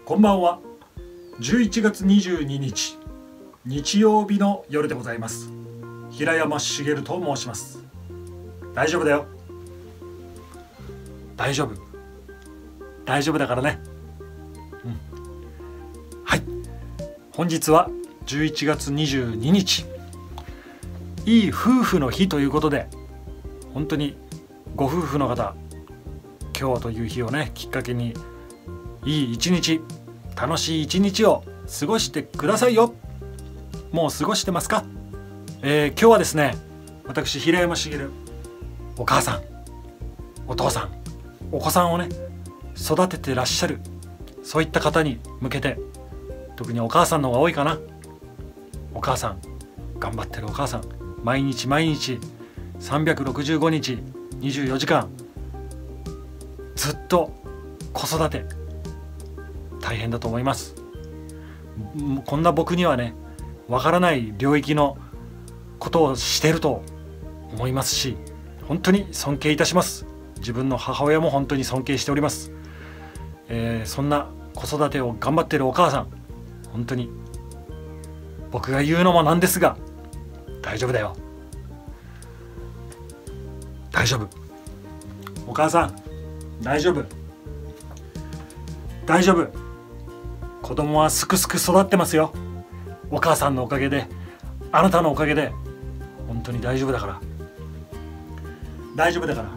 こんばんは。11月22日日曜日の夜でございます。平山茂と申します。大丈夫だよ。大丈夫だからね。はい、本日は11月22日、いい夫婦の日ということで、本当にご夫婦の方、今日という日をねきっかけにいい一日、楽しい一日を過ごしてくださいよ。もう過ごしてますか？今日はですね、私平山茂、お母さん、お父さん、お子さんをね育ててらっしゃる、そういった方に向けて、特にお母さんの方が多いかな。お母さん、頑張ってるお母さん、毎日毎日365日24時間ずっと子育て大変だと思います。こんな僕にはねわからない領域のことをしていると思いますし、本当に尊敬いたします。自分の母親も本当に尊敬しております。そんな子育てを頑張っているお母さん、本当に僕が言うのもなんですが、大丈夫だよ。大丈夫。お母さん、大丈夫。大丈夫。子供はすくすく育ってますよ。お母さんのおかげで、あなたのおかげで、本当に大丈夫だから。大丈夫だから。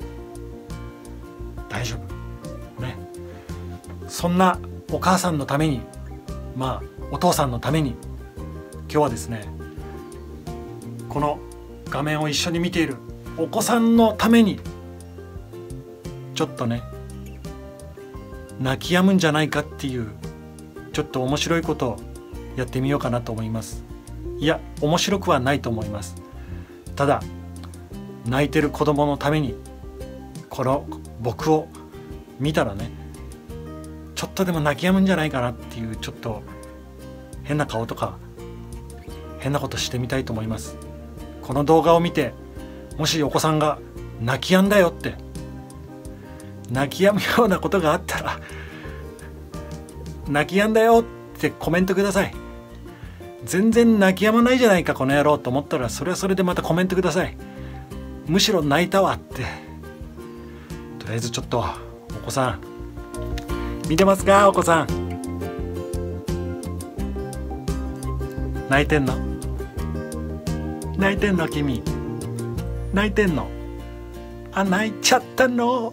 大丈夫。ね。そんなお母さんのために、お父さんのために、今日はですね、この画面を一緒に見ているお子さんのために、ちょっとね、泣き止むんじゃないかっていう、ちょっと面白いことをやってみようかなと思います。いや、面白くはないと思います。ただ、泣いてる子供のために、この僕を見たらね、ちょっとでも泣き止むんじゃないかなっていう、ちょっと変な顔とか変なことしてみたいと思います。この動画を見て、もしお子さんが泣き止んだよって、泣き止むようなことがあったら、泣き止んだよってコメントください。全然泣き止まないじゃないかこの野郎と思ったら、それはそれでまたコメントください。むしろ泣いたわって。とりあえずちょっとお子さん見てますか？お子さん泣いてんの？泣いてんの？君泣いてんの？泣いちゃったの？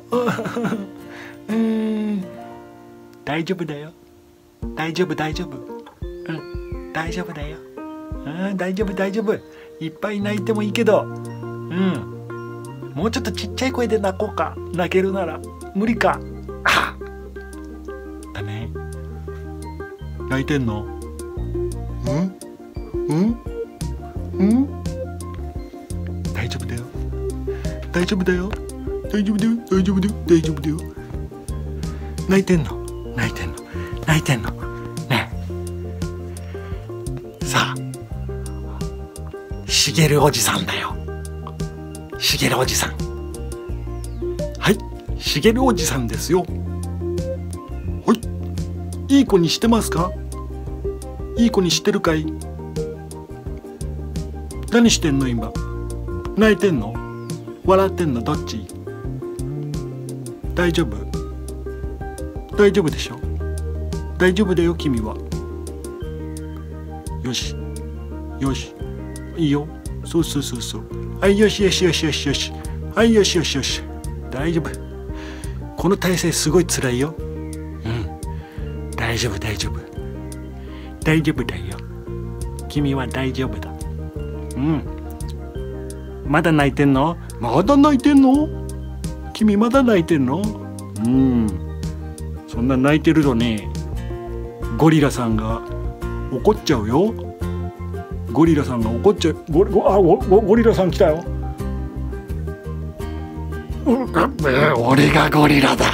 大丈夫だよ。大丈夫。大丈夫だよ。大丈夫。いっぱい泣いてもいいけど、もうちょっとちっちゃい声で泣こうか。泣けるなら。無理か。だね。泣いてんの？大丈夫だよ。大丈夫だよ。泣いてんのねえ。さあ、茂おじさんだよ。茂おじさん。はい、茂おじさんですよ。はい、いい子にしてますか？いい子にしてるかい？何してんの今？泣いてんの？笑ってんの？どっち？大丈夫？大丈夫でしょ？大丈夫だよ君は。よしいいよ。そう。はい、よし。はい、よし。大丈夫。この体勢すごい辛いよ。大丈夫だよ。君は大丈夫だ。まだ泣いてんの？君まだ泣いてんの？そんな泣いてるとね、ゴリラさんが怒っちゃうよ。ゴリラさんが怒っちゃう。ゴリラさん来たよ。俺がゴリラだ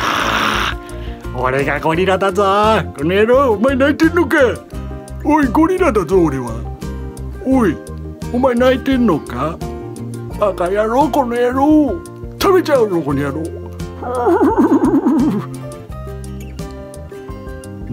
ぞ。この野郎、お前泣いてんのか？おい、ゴリラだぞ俺は。おい、お前泣いてんのか？バカ野郎、この野郎。食べちゃうぞこの野郎。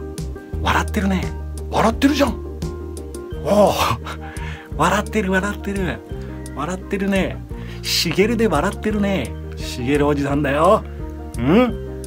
笑ってるね。笑ってるじゃん。おお笑ってる笑ってる笑ってるね。しげるで笑ってるね。しげるおじさんだよ。うん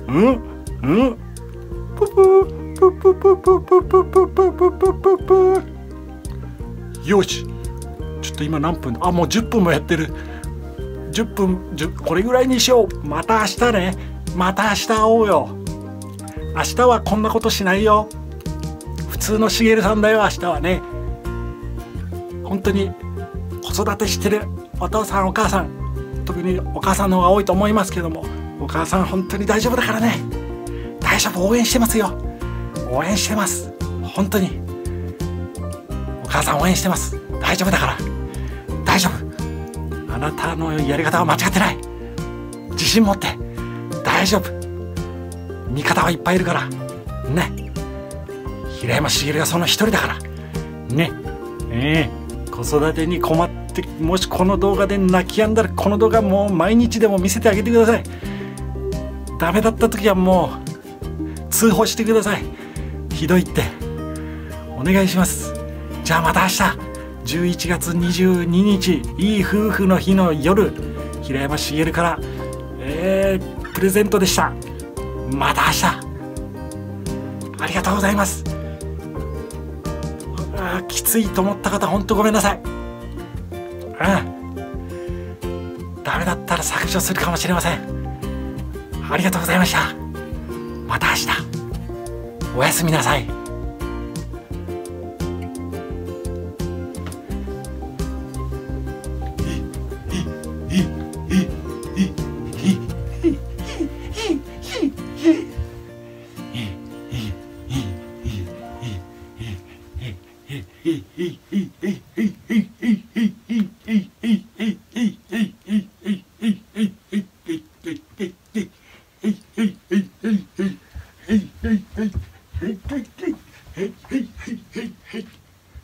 プププププププププププププ。よし、ちょっと今何分？あ、もう10分もやってる。10分これぐらいにしよう。また明日ね。また明日会おうよ。明日はこんなことしないよ。普通のしげるさんだよ。明日はね、本当に子育てしてるお父さんお母さん、特にお母さんの方が多いと思いますけども、お母さん本当に大丈夫だからね。大丈夫、応援してますよ。応援してます。本当にお母さん応援してます。大丈夫だから。大丈夫。あなたのやり方は間違ってない。自信持って。大丈夫。味方はいっぱいいるからね。平山茂がその一人だからね。子育てに困って、もしこの動画で泣き止んだら、この動画もう毎日でも見せてあげてください。ダメだった時はもう通報してください。ひどいってお願いします。じゃあまた明日11月22日いい夫婦の日の夜、平山茂からプレゼントでした。また明日ありがとうございます。きついと思った方本当ごめんなさい。ダメだったら削除するかもしれません。ありがとうございました。また明日おやすみなさい。はい。